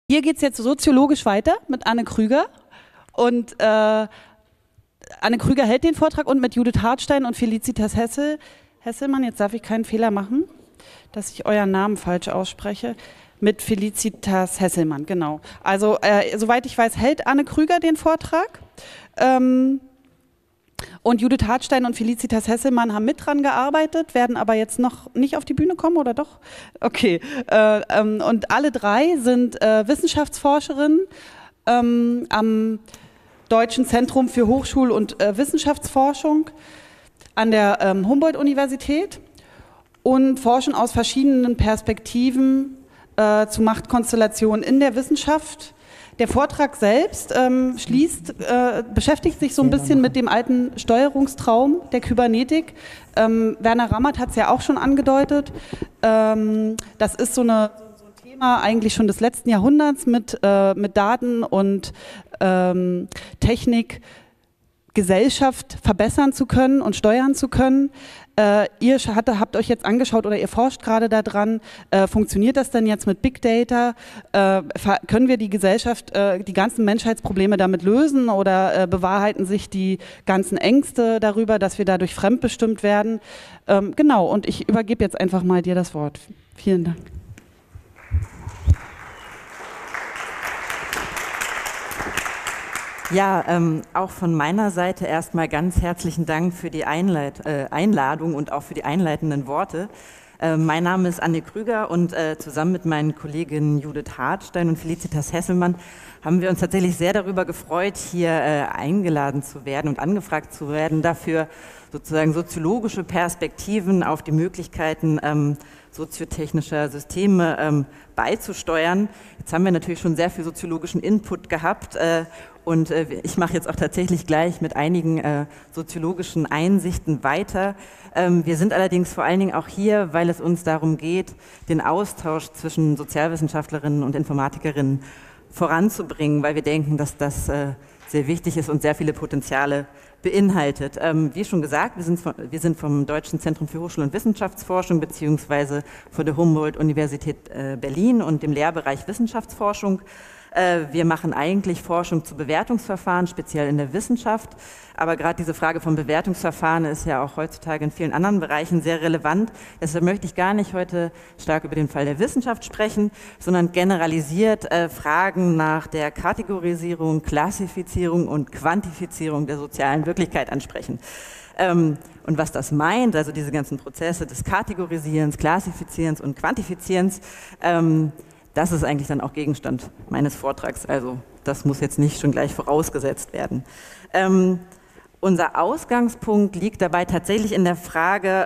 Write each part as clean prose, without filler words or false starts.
Hier geht es jetzt soziologisch weiter mit Anne Krüger. Und Anne Krüger hält den Vortrag und mit Judith Hartstein und Felicitas Hesselmann, jetzt darf ich keinen Fehler machen, dass ich euren Namen falsch ausspreche, mit Felicitas Hesselmann, genau. Also soweit ich weiß, hält Anne Krüger den Vortrag. Und Judith Hartstein und Felicitas Hesselmann haben mit dran gearbeitet, werden aber jetzt noch nicht auf die Bühne kommen, oder doch? Okay. Und alle drei sind Wissenschaftsforscherinnen am Deutschen Zentrum für Hochschul- und Wissenschaftsforschung an der Humboldt-Universität und forschen aus verschiedenen Perspektiven zu Machtkonstellationen in der Wissenschaft. Der Vortrag selbst beschäftigt sich so ein bisschen mit dem alten Steuerungstraum der Kybernetik. Werner Rammert hat es ja auch schon angedeutet. Das ist so ein Thema eigentlich schon des letzten Jahrhunderts mit Daten und Technik, Gesellschaft verbessern zu können und steuern zu können. Ihr habt euch jetzt angeschaut oder ihr forscht gerade daran, funktioniert das denn jetzt mit Big Data? Können wir die Gesellschaft, die ganzen Menschheitsprobleme damit lösen oder bewahrheiten sich die ganzen Ängste darüber, dass wir dadurch fremdbestimmt werden? Genau, und ich übergebe jetzt einfach mal dir das Wort. Vielen Dank. Ja, auch von meiner Seite erstmal ganz herzlichen Dank für die Einladung und auch für die einleitenden Worte. Mein Name ist Anne Krüger und zusammen mit meinen Kolleginnen Judith Hartstein und Felicitas Hesselmann haben wir uns tatsächlich sehr darüber gefreut, hier eingeladen zu werden und angefragt zu werden, dafür sozusagen soziologische Perspektiven auf die Möglichkeiten soziotechnischer Systeme beizusteuern. Jetzt haben wir natürlich schon sehr viel soziologischen Input gehabt und ich mache jetzt auch tatsächlich gleich mit einigen soziologischen Einsichten weiter. Wir sind allerdings vor allen Dingen auch hier, weil es uns darum geht, den Austausch zwischen Sozialwissenschaftlerinnen und Informatikerinnen voranzubringen, weil wir denken, dass das sehr wichtig ist und sehr viele Potenziale beinhaltet. Wie schon gesagt, wir sind vom Deutschen Zentrum für Hochschul- und Wissenschaftsforschung beziehungsweise von der Humboldt-Universität Berlin und dem Lehrbereich Wissenschaftsforschung. Wir machen eigentlich Forschung zu Bewertungsverfahren, speziell in der Wissenschaft. Aber gerade diese Frage von Bewertungsverfahren ist ja auch heutzutage in vielen anderen Bereichen sehr relevant. Deshalb möchte ich gar nicht heute stark über den Fall der Wissenschaft sprechen, sondern generalisiert Fragen nach der Kategorisierung, Klassifizierung und Quantifizierung der sozialen Wirklichkeit ansprechen. Und was das meint, also diese ganzen Prozesse des Kategorisierens, Klassifizierens und Quantifizierens, das ist eigentlich dann auch Gegenstand meines Vortrags. Also das muss jetzt nicht schon gleich vorausgesetzt werden. Unser Ausgangspunkt liegt dabei tatsächlich in der Frage,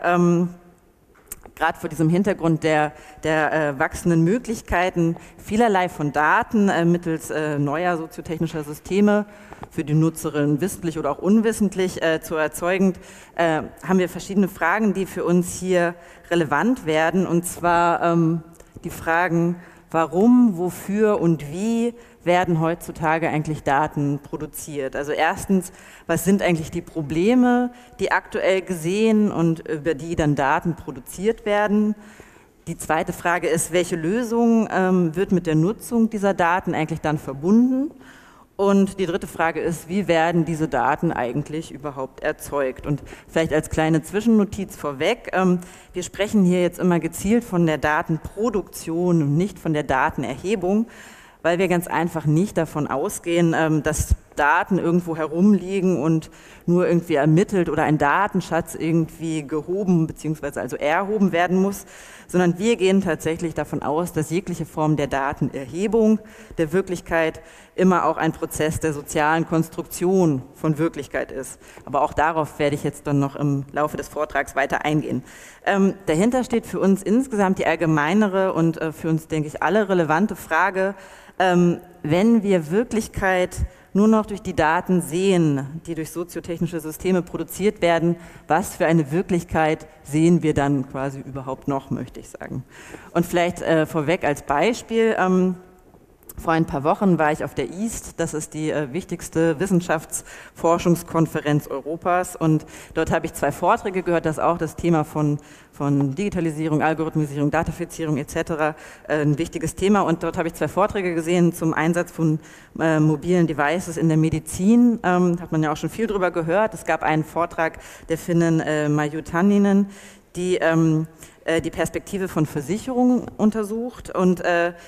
gerade vor diesem Hintergrund der wachsenden Möglichkeiten, vielerlei von Daten mittels neuer soziotechnischer Systeme für die Nutzerin wissentlich oder auch unwissentlich zu erzeugen, haben wir verschiedene Fragen, die für uns hier relevant werden. Und zwar die Fragen, warum, wofür und wie werden heutzutage eigentlich Daten produziert? Also erstens, was sind eigentlich die Probleme, die aktuell gesehen und über die dann Daten produziert werden? Die zweite Frage ist, welche Lösung wird mit der Nutzung dieser Daten eigentlich dann verbunden? Und die dritte Frage ist, wie werden diese Daten eigentlich überhaupt erzeugt? Und vielleicht als kleine Zwischennotiz vorweg, wir sprechen hier jetzt immer gezielt von der Datenproduktion und nicht von der Datenerhebung, weil wir ganz einfach nicht davon ausgehen, dass Daten irgendwo herumliegen und nur irgendwie ermittelt oder ein Datenschatz irgendwie gehoben bzw. also erhoben werden muss, sondern wir gehen tatsächlich davon aus, dass jegliche Form der Datenerhebung der Wirklichkeit immer auch ein Prozess der sozialen Konstruktion von Wirklichkeit ist. Aber auch darauf werde ich jetzt dann noch im Laufe des Vortrags weiter eingehen. Dahinter steht für uns insgesamt die allgemeinere und für uns, denke ich, alle relevante Frage, wenn wir Wirklichkeit nur noch durch die Daten sehen, die durch soziotechnische Systeme produziert werden, was für eine Wirklichkeit sehen wir dann quasi überhaupt noch, möchte ich sagen. Und vielleicht vorweg als Beispiel, Vor ein paar Wochen war ich auf der EAST, das ist die wichtigste Wissenschaftsforschungskonferenz Europas, und dort habe ich 2 Vorträge gehört, dass auch das Thema von Digitalisierung, Algorithmisierung, Datafizierung etc. Ein wichtiges Thema, und dort habe ich 2 Vorträge gesehen zum Einsatz von mobilen Devices in der Medizin. Hat man ja auch schon viel drüber gehört. Es gab einen Vortrag der Finnin Marju Tanninen, die die Perspektive von Versicherungen untersucht, und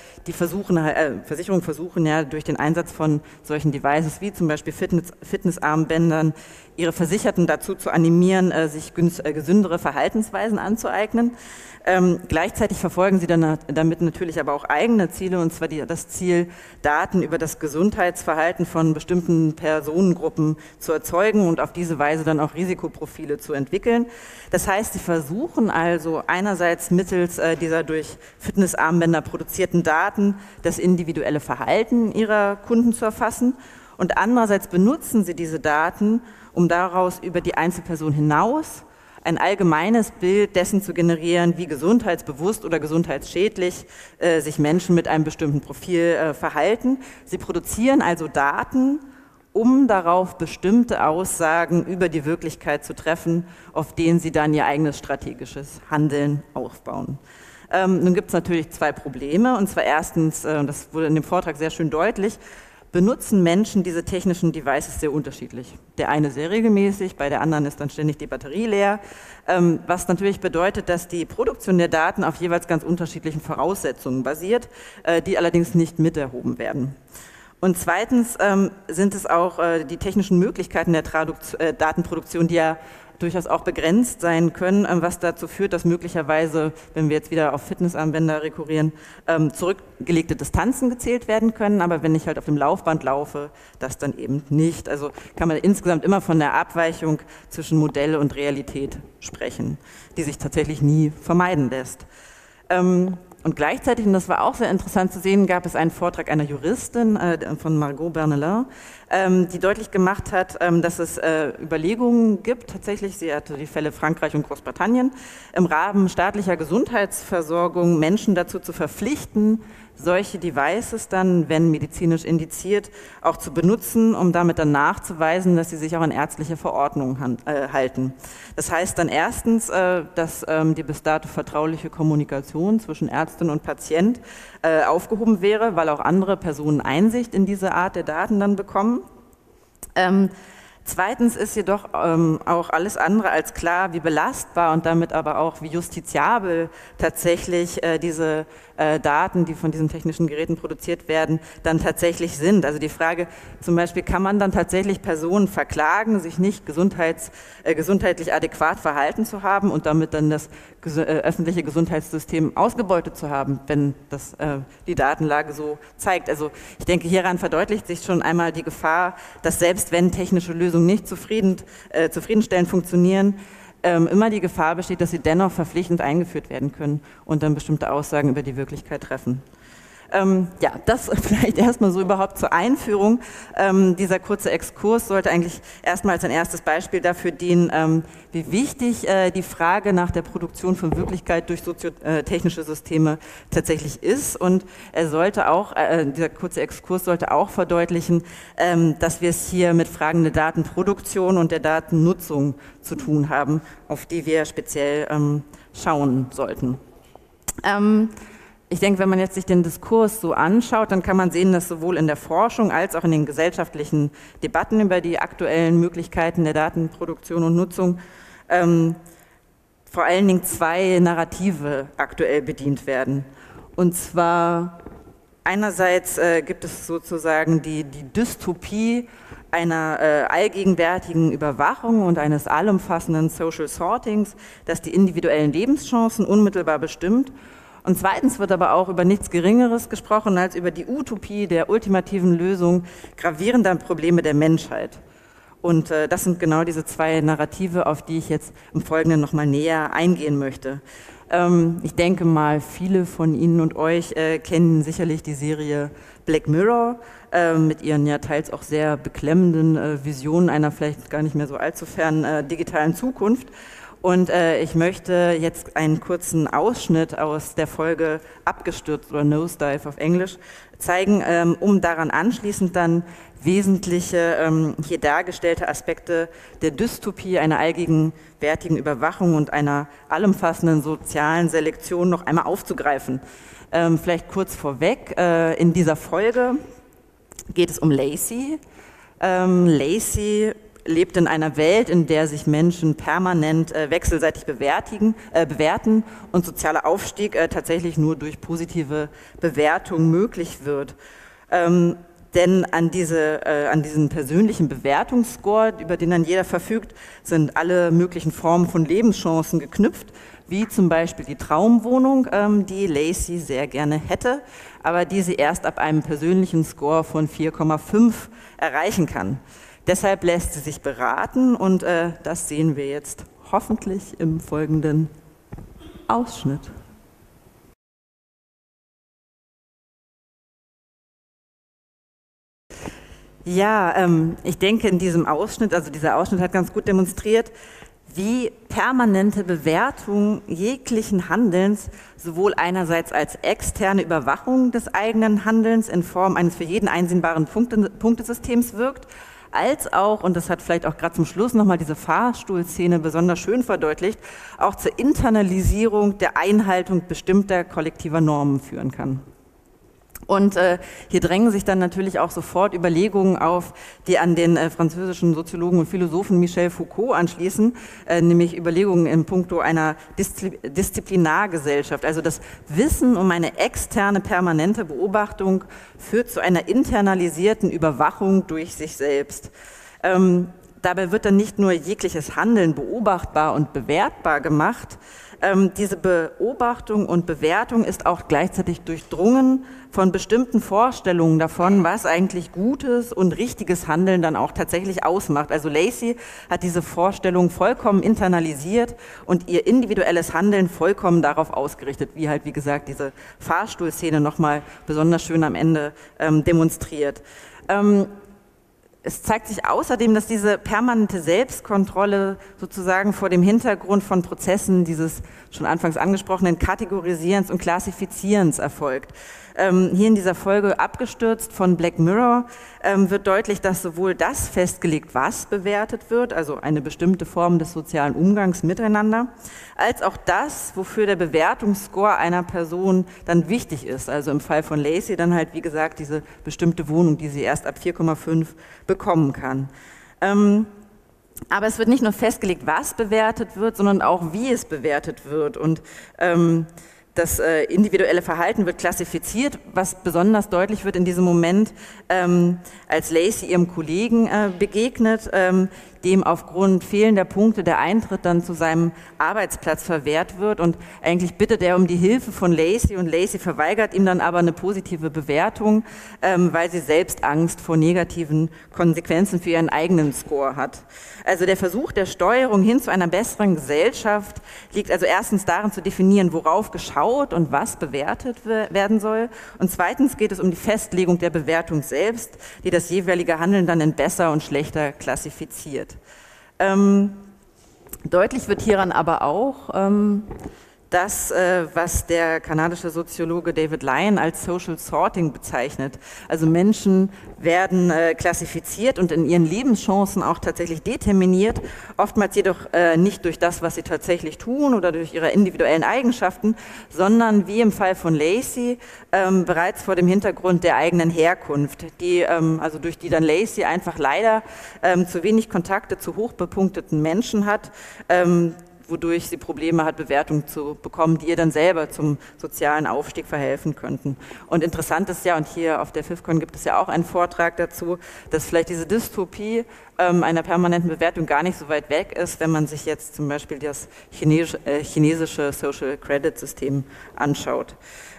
Versicherungen versuchen ja durch den Einsatz von solchen Devices wie zum Beispiel Fitnessarmbändern ihre Versicherten dazu zu animieren, sich gesündere Verhaltensweisen anzueignen. Gleichzeitig verfolgen sie dann damit natürlich aber auch eigene Ziele, und zwar das Ziel, Daten über das Gesundheitsverhalten von bestimmten Personengruppen zu erzeugen und auf diese Weise dann auch Risikoprofile zu entwickeln. Das heißt, sie versuchen also einerseits mittels dieser durch Fitnessarmbänder produzierten Daten das individuelle Verhalten ihrer Kunden zu erfassen, und andererseits benutzen sie diese Daten, um daraus über die Einzelperson hinaus ein allgemeines Bild dessen zu generieren, wie gesundheitsbewusst oder gesundheitsschädlich sich Menschen mit einem bestimmten Profil verhalten. Sie produzieren also Daten, um darauf bestimmte Aussagen über die Wirklichkeit zu treffen, auf denen sie dann ihr eigenes strategisches Handeln aufbauen. Nun gibt es natürlich 2 Probleme, und zwar erstens, das wurde in dem Vortrag sehr schön deutlich, benutzen Menschen diese technischen Devices sehr unterschiedlich. Der eine sehr regelmäßig, bei der anderen ist dann ständig die Batterie leer, was natürlich bedeutet, dass die Produktion der Daten auf jeweils ganz unterschiedlichen Voraussetzungen basiert, die allerdings nicht miterhoben werden. Und zweitens sind es auch die technischen Möglichkeiten der Datenproduktion, die ja durchaus auch begrenzt sein können, was dazu führt, dass möglicherweise, wenn wir jetzt wieder auf Fitnessarmbänder rekurrieren, zurückgelegte Distanzen gezählt werden können, aber wenn ich halt auf dem Laufband laufe, das dann eben nicht. Also kann man insgesamt immer von der Abweichung zwischen Modell und Realität sprechen, die sich tatsächlich nie vermeiden lässt. Und gleichzeitig, und das war auch sehr interessant zu sehen, gab es einen Vortrag einer Juristin von Margot Bernelin, die deutlich gemacht hat, dass es Überlegungen gibt, tatsächlich, sie hatte die Fälle Frankreich und Großbritannien, im Rahmen staatlicher Gesundheitsversorgung Menschen dazu zu verpflichten, solche Devices dann, wenn medizinisch indiziert, auch zu benutzen, um damit dann nachzuweisen, dass sie sich auch an ärztliche Verordnungen halten. Das heißt dann erstens, dass die bis dato vertrauliche Kommunikation zwischen Ärztin und Patient aufgehoben wäre, weil auch andere Personen Einsicht in diese Art der Daten dann bekommen. Zweitens ist jedoch auch alles andere als klar, wie belastbar und damit aber auch wie justiziabel tatsächlich diese Daten, die von diesen technischen Geräten produziert werden, dann tatsächlich sind. Also die Frage zum Beispiel, kann man dann tatsächlich Personen verklagen, sich nicht gesundheitlich adäquat verhalten zu haben und damit dann das öffentliche Gesundheitssystem ausgebeutet zu haben, wenn das die Datenlage so zeigt. Also ich denke, hieran verdeutlicht sich schon einmal die Gefahr, dass selbst wenn technische Lösungen nicht zufriedenstellend funktionieren, immer die Gefahr besteht, dass sie dennoch verpflichtend eingeführt werden können und dann bestimmte Aussagen über die Wirklichkeit treffen. Ja, das vielleicht erstmal so überhaupt zur Einführung. Dieser kurze Exkurs sollte eigentlich erstmal als ein erstes Beispiel dafür dienen, wie wichtig die Frage nach der Produktion von Wirklichkeit durch soziotechnische Systeme tatsächlich ist. Und er sollte auch, dieser kurze Exkurs sollte auch verdeutlichen, dass wir es hier mit Fragen der Datenproduktion und der Datennutzung zu tun haben, auf die wir speziell schauen sollten. Ich denke, wenn man jetzt sich den Diskurs so anschaut, dann kann man sehen, dass sowohl in der Forschung als auch in den gesellschaftlichen Debatten über die aktuellen Möglichkeiten der Datenproduktion und Nutzung vor allen Dingen 2 Narrative aktuell bedient werden. Und zwar einerseits gibt es sozusagen die Dystopie einer allgegenwärtigen Überwachung und eines allumfassenden Social Sortings, das die individuellen Lebenschancen unmittelbar bestimmt. Und zweitens wird aber auch über nichts Geringeres gesprochen als über die Utopie der ultimativen Lösung gravierender Probleme der Menschheit. Und das sind genau diese 2 Narrative, auf die ich jetzt im Folgenden nochmal näher eingehen möchte. Ich denke mal, viele von Ihnen und euch kennen sicherlich die Serie Black Mirror mit ihren ja teils auch sehr beklemmenden Visionen einer vielleicht gar nicht mehr so allzu fernen digitalen Zukunft. Und ich möchte jetzt einen kurzen Ausschnitt aus der Folge Abgestürzt oder Nosedive auf Englisch zeigen, um daran anschließend dann wesentliche hier dargestellte Aspekte der Dystopie, einer allgegenwärtigen Überwachung und einer allumfassenden sozialen Selektion noch einmal aufzugreifen. Vielleicht kurz vorweg, in dieser Folge geht es um Lacey. Lacey lebt in einer Welt, in der sich Menschen permanent wechselseitig bewerten und sozialer Aufstieg tatsächlich nur durch positive Bewertung möglich wird. Denn an diesen persönlichen Bewertungsscore, über den dann jeder verfügt, sind alle möglichen Formen von Lebenschancen geknüpft, wie zum Beispiel die Traumwohnung, die Lacey sehr gerne hätte, aber die sie erst ab einem persönlichen Score von 4,5 erreichen kann. Deshalb lässt sie sich beraten und das sehen wir jetzt hoffentlich im folgenden Ausschnitt. Ja, ich denke in diesem Ausschnitt, also dieser Ausschnitt hat ganz gut demonstriert, wie permanente Bewertung jeglichen Handelns sowohl einerseits als externe Überwachung des eigenen Handelns in Form eines für jeden einsehbaren Punktesystems wirkt, als auch, und das hat vielleicht auch gerade zum Schluss nochmal diese Fahrstuhlszene besonders schön verdeutlicht, auch zur Internalisierung der Einhaltung bestimmter kollektiver Normen führen kann. Und hier drängen sich dann natürlich auch sofort Überlegungen auf, die an den französischen Soziologen und Philosophen Michel Foucault anschließen, nämlich Überlegungen in puncto einer Disziplinargesellschaft. Also das Wissen um eine externe, permanente Beobachtung führt zu einer internalisierten Überwachung durch sich selbst. Dabei wird dann nicht nur jegliches Handeln beobachtbar und bewertbar gemacht, diese Beobachtung und Bewertung ist auch gleichzeitig durchdrungen von bestimmten Vorstellungen davon, was eigentlich gutes und richtiges Handeln dann auch tatsächlich ausmacht. Also Lacey hat diese Vorstellung vollkommen internalisiert und ihr individuelles Handeln vollkommen darauf ausgerichtet, wie halt, wie gesagt, diese Fahrstuhlszene nochmal besonders schön am Ende demonstriert. Es zeigt sich außerdem, dass diese permanente Selbstkontrolle sozusagen vor dem Hintergrund von Prozessen dieses schon anfangs angesprochenen Kategorisierens und Klassifizierens erfolgt. Hier in dieser Folge Abgestürzt von Black Mirror wird deutlich, dass sowohl das festgelegt, was bewertet wird, also eine bestimmte Form des sozialen Umgangs miteinander, als auch das, wofür der Bewertungsscore einer Person dann wichtig ist. Also im Fall von Lacey dann halt, wie gesagt, diese bestimmte Wohnung, die sie erst ab 4,5 bekommen kann. Aber es wird nicht nur festgelegt, was bewertet wird, sondern auch, wie es bewertet wird. Und das individuelle Verhalten wird klassifiziert, was besonders deutlich wird in diesem Moment, als Lacey ihrem Kollegen begegnet, dem aufgrund fehlender Punkte der Eintritt dann zu seinem Arbeitsplatz verwehrt wird. Und eigentlich bittet er um die Hilfe von Lacey und Lacey verweigert ihm dann aber eine positive Bewertung, weil sie selbst Angst vor negativen Konsequenzen für ihren eigenen Score hat. Also der Versuch der Steuerung hin zu einer besseren Gesellschaft liegt also erstens darin zu definieren, worauf geschaut und was bewertet werden soll. Und zweitens geht es um die Festlegung der Bewertung selbst, die das jeweilige Handeln dann in besser und schlechter klassifiziert. Deutlich wird hieran aber auch, das, was der kanadische Soziologe David Lyon als Social Sorting bezeichnet. Also Menschen werden klassifiziert und in ihren Lebenschancen auch tatsächlich determiniert, oftmals jedoch nicht durch das, was sie tatsächlich tun oder durch ihre individuellen Eigenschaften, sondern wie im Fall von Lacey bereits vor dem Hintergrund der eigenen Herkunft, also durch die dann Lacey einfach leider zu wenig Kontakte zu hochbepunkteten Menschen hat, wodurch sie Probleme hat, Bewertungen zu bekommen, die ihr dann selber zum sozialen Aufstieg verhelfen könnten. Und interessant ist ja, und hier auf der FIFCon gibt es ja auch einen Vortrag dazu, dass vielleicht diese Dystopie einer permanenten Bewertung gar nicht so weit weg ist, wenn man sich jetzt zum Beispiel das chinesische Social Credit System anschaut.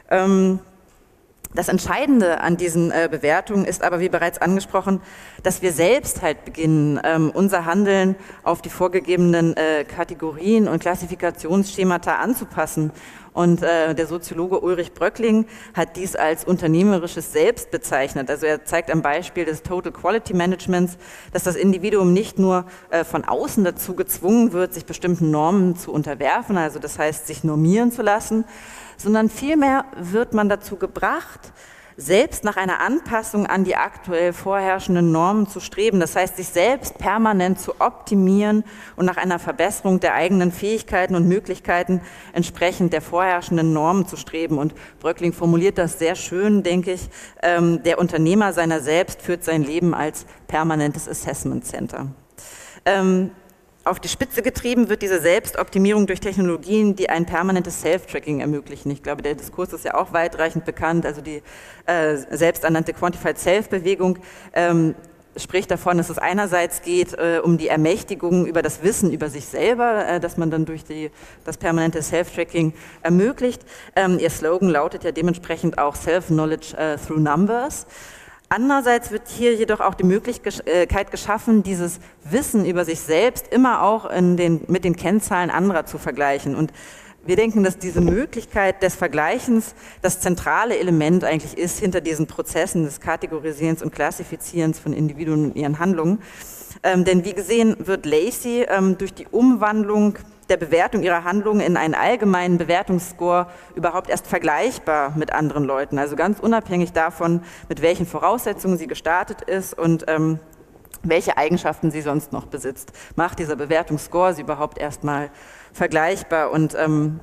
Das Entscheidende an diesen Bewertungen ist aber, wie bereits angesprochen, dass wir selbst halt beginnen, unser Handeln auf die vorgegebenen Kategorien und Klassifikationsschemata anzupassen. Und der Soziologe Ulrich Bröckling hat dies als unternehmerisches Selbst bezeichnet. Also er zeigt am Beispiel des Total Quality Managements, dass das Individuum nicht nur von außen dazu gezwungen wird, sich bestimmten Normen zu unterwerfen, also das heißt, sich normieren zu lassen, sondern vielmehr wird man dazu gebracht, selbst nach einer Anpassung an die aktuell vorherrschenden Normen zu streben. Das heißt, sich selbst permanent zu optimieren und nach einer Verbesserung der eigenen Fähigkeiten und Möglichkeiten entsprechend der vorherrschenden Normen zu streben. Und Bröckling formuliert das sehr schön, denke ich. Der Unternehmer seiner selbst führt sein Leben als permanentes Assessment Center. Auf die Spitze getrieben wird diese Selbstoptimierung durch Technologien, die ein permanentes Self-Tracking ermöglichen. Ich glaube, der Diskurs ist ja auch weitreichend bekannt, also die selbsternannte Quantified Self-Bewegung spricht davon, dass es einerseits geht um die Ermächtigung über das Wissen über sich selber, das man dann durch das permanente Self-Tracking ermöglicht. Ihr Slogan lautet ja dementsprechend auch Self-Knowledge through Numbers. Andererseits wird hier jedoch auch die Möglichkeit geschaffen, dieses Wissen über sich selbst immer auch mit den Kennzahlen anderer zu vergleichen. Und wir denken, dass diese Möglichkeit des Vergleichens das zentrale Element eigentlich ist hinter diesen Prozessen des Kategorisierens und Klassifizierens von Individuen und ihren Handlungen. Denn wie gesehen wird Lacey durch die Umwandlung der Bewertung ihrer Handlungen in einen allgemeinen Bewertungsscore überhaupt erst vergleichbar mit anderen Leuten. Also ganz unabhängig davon, mit welchen Voraussetzungen sie gestartet ist und welche Eigenschaften sie sonst noch besitzt. Macht dieser Bewertungsscore sie überhaupt erstmal vergleichbar. Und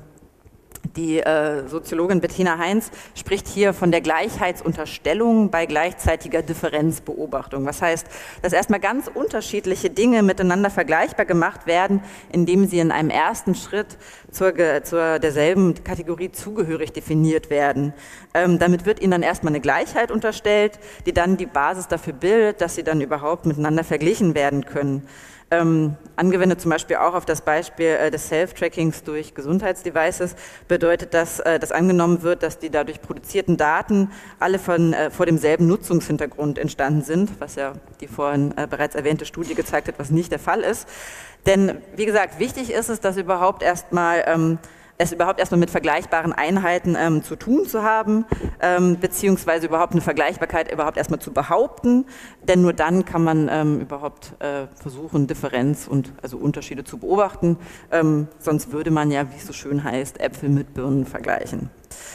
die Soziologin Bettina Heinz spricht hier von der Gleichheitsunterstellung bei gleichzeitiger Differenzbeobachtung. Was heißt, dass erstmal ganz unterschiedliche Dinge miteinander vergleichbar gemacht werden, indem sie in einem ersten Schritt zur derselben Kategorie zugehörig definiert werden. Damit wird ihnen dann erstmal eine Gleichheit unterstellt, die dann die Basis dafür bildet, dass sie dann überhaupt miteinander verglichen werden können. Angewendet zum Beispiel auch auf das Beispiel des Self-Trackings durch Gesundheitsdevices, bedeutet das, dass angenommen wird, dass die dadurch produzierten Daten alle vor demselben Nutzungshintergrund entstanden sind, was ja die vorhin bereits erwähnte Studie gezeigt hat, was nicht der Fall ist. Denn, wie gesagt, wichtig ist es, dass es überhaupt erstmal mit vergleichbaren Einheiten zu tun zu haben, beziehungsweise überhaupt eine Vergleichbarkeit überhaupt erstmal zu behaupten, denn nur dann kann man überhaupt versuchen, Differenz und also Unterschiede zu beobachten, sonst würde man ja, wie es so schön heißt, Äpfel mit Birnen vergleichen.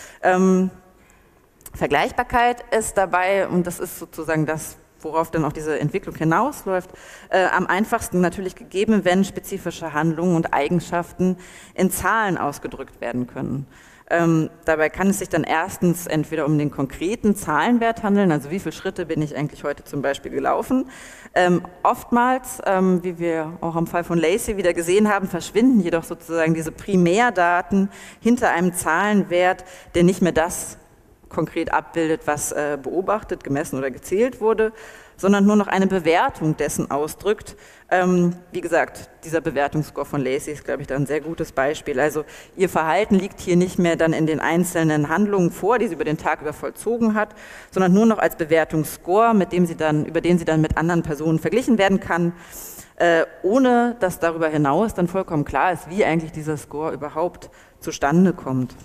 Vergleichbarkeit ist dabei, und das ist sozusagen das, worauf dann auch diese Entwicklung hinausläuft, am einfachsten natürlich gegeben, wenn spezifische Handlungen und Eigenschaften in Zahlen ausgedrückt werden können. Dabei kann es sich dann erstens entweder um den konkreten Zahlenwert handeln, also wie viele Schritte bin ich eigentlich heute zum Beispiel gelaufen. Oftmals, wie wir auch am Fall von Lacey wieder gesehen haben, verschwinden jedoch sozusagen diese Primärdaten hinter einem Zahlenwert, der nicht mehr das konkret abbildet, was beobachtet, gemessen oder gezählt wurde, sondern nur noch eine Bewertung dessen ausdrückt. Wie gesagt, dieser Bewertungsscore von Lacey ist, glaube ich, da ein sehr gutes Beispiel. Also ihr Verhalten liegt hier nicht mehr dann in den einzelnen Handlungen vor, die sie über den Tag über vollzogen hat, sondern nur noch als Bewertungsscore, über den sie dann mit anderen Personen verglichen werden kann, ohne dass darüber hinaus dann vollkommen klar ist, wie eigentlich dieser Score überhaupt zustande kommt.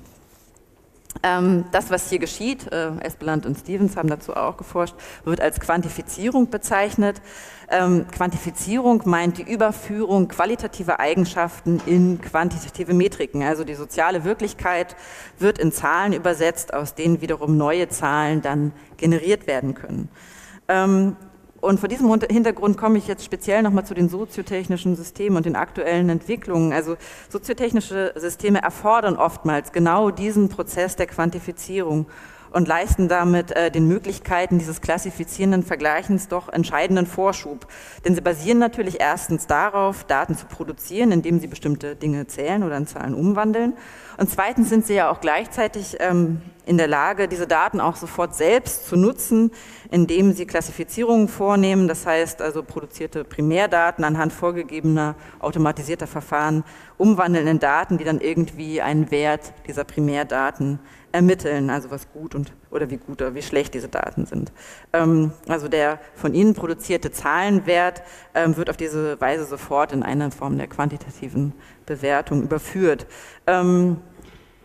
Das, was hier geschieht, Espeland und Stevens haben dazu auch geforscht, wird als Quantifizierung bezeichnet. Quantifizierung meint die Überführung qualitativer Eigenschaften in quantitative Metriken. Also die soziale Wirklichkeit wird in Zahlen übersetzt, aus denen wiederum neue Zahlen dann generiert werden können. Und vor diesem Hintergrund komme ich jetzt speziell nochmal zu den soziotechnischen Systemen und den aktuellen Entwicklungen. Also soziotechnische Systeme erfordern oftmals genau diesen Prozess der Quantifizierung und leisten damit den Möglichkeiten dieses klassifizierenden Vergleichens doch entscheidenden Vorschub. Denn sie basieren natürlich erstens darauf, Daten zu produzieren, indem sie bestimmte Dinge zählen oder in Zahlen umwandeln. Und zweitens sind sie ja auch gleichzeitig in der Lage, diese Daten auch sofort selbst zu nutzen, indem sie Klassifizierungen vornehmen, das heißt also produzierte Primärdaten anhand vorgegebener automatisierter Verfahren umwandeln in Daten, die dann irgendwie einen Wert dieser Primärdaten ermitteln, also was gut oder wie gut oder wie schlecht diese Daten sind. Also der von ihnen produzierte Zahlenwert wird auf diese Weise sofort in eine Form der quantitativen Bewertung überführt.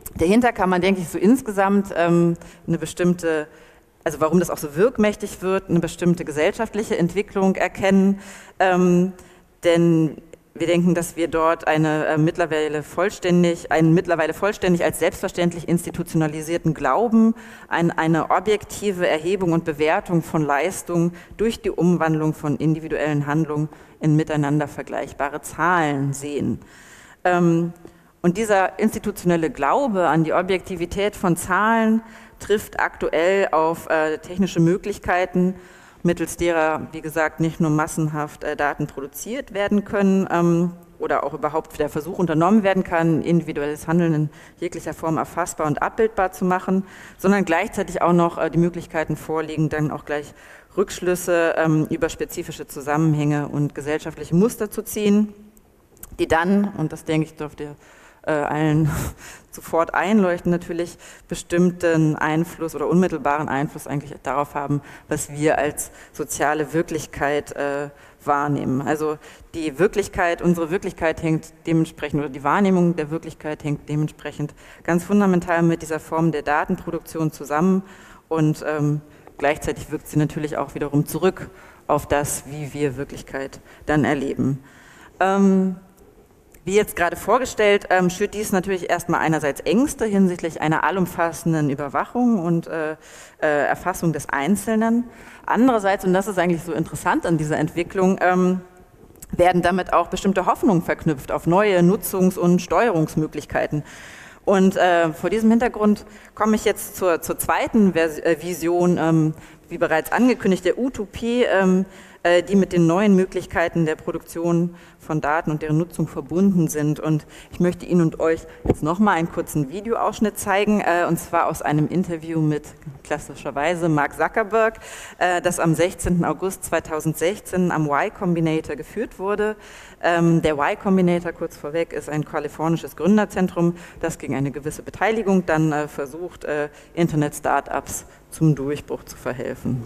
Dahinter kann man, denke ich, so insgesamt eine bestimmte, also warum das auch so wirkmächtig wird, eine bestimmte gesellschaftliche Entwicklung erkennen, denn wir denken, dass wir dort einen mittlerweile vollständig als selbstverständlich institutionalisierten Glauben an eine objektive Erhebung und Bewertung von Leistung durch die Umwandlung von individuellen Handlungen in miteinander vergleichbare Zahlen sehen. Und dieser institutionelle Glaube an die Objektivität von Zahlen trifft aktuell auf technische Möglichkeiten, mittels derer, wie gesagt, nicht nur massenhaft Daten produziert werden können oder auch überhaupt der Versuch unternommen werden kann, individuelles Handeln in jeglicher Form erfassbar und abbildbar zu machen, sondern gleichzeitig auch noch die Möglichkeiten vorliegen, dann auch gleich Rückschlüsse über spezifische Zusammenhänge und gesellschaftliche Muster zu ziehen, die dann, und das denke ich, dürfte allen sofort einleuchten, natürlich bestimmten Einfluss oder unmittelbaren Einfluss eigentlich darauf haben, was wir als soziale Wirklichkeit wahrnehmen. Also die Wirklichkeit, unsere Wirklichkeit hängt dementsprechend, oder die Wahrnehmung der Wirklichkeit hängt dementsprechend ganz fundamental mit dieser Form der Datenproduktion zusammen und gleichzeitig wirkt sie natürlich auch wiederum zurück auf das, wie wir Wirklichkeit dann erleben. Wie jetzt gerade vorgestellt, schürt dies natürlich erstmal einerseits Ängste hinsichtlich einer allumfassenden Überwachung und Erfassung des Einzelnen. Andererseits, und das ist eigentlich so interessant an dieser Entwicklung, werden damit auch bestimmte Hoffnungen verknüpft auf neue Nutzungs- und Steuerungsmöglichkeiten. Und vor diesem Hintergrund komme ich jetzt zur zweiten Vision, wie bereits angekündigt, der Utopie, die mit den neuen Möglichkeiten der Produktion von Daten und deren Nutzung verbunden sind. Und ich möchte Ihnen und euch jetzt nochmal einen kurzen Videoausschnitt zeigen, und zwar aus einem Interview mit klassischerweise Mark Zuckerberg, das am 16. August 2016 am Y Combinator geführt wurde. Der Y Combinator, kurz vorweg, ist ein kalifornisches Gründerzentrum, das gegen eine gewisse Beteiligung dann versucht, Internet-Startups zum Durchbruch zu verhelfen.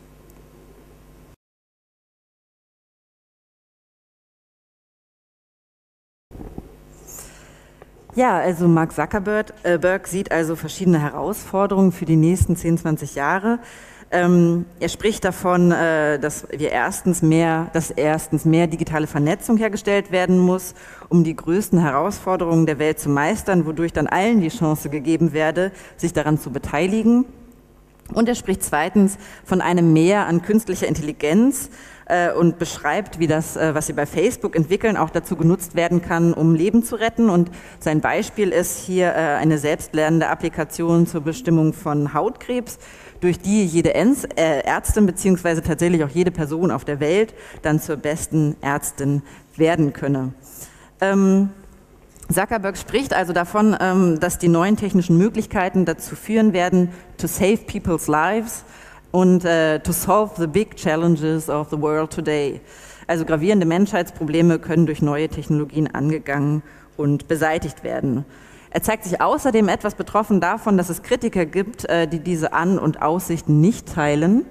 Ja, also Mark Zuckerberg sieht also verschiedene Herausforderungen für die nächsten 10, 20 Jahre. Er spricht davon, dass erstens mehr digitale Vernetzung hergestellt werden muss, um die größten Herausforderungen der Welt zu meistern, wodurch dann allen die Chance gegeben werde, sich daran zu beteiligen. Und er spricht zweitens von einem Mehr an künstlicher Intelligenz und beschreibt, wie das, was sie bei Facebook entwickeln, auch dazu genutzt werden kann, um Leben zu retten. Und sein Beispiel ist hier eine selbstlernende Applikation zur Bestimmung von Hautkrebs, durch die jede Ärztin bzw. tatsächlich auch jede Person auf der Welt dann zur besten Ärztin werden könne. Zuckerberg spricht also davon, dass die neuen technischen Möglichkeiten dazu führen werden, to save people's lives und to solve the big challenges of the world today. Also gravierende Menschheitsprobleme können durch neue Technologien angegangen und beseitigt werden. Er zeigt sich außerdem etwas betroffen davon, dass es Kritiker gibt, die diese An- und Aussichten nicht teilen.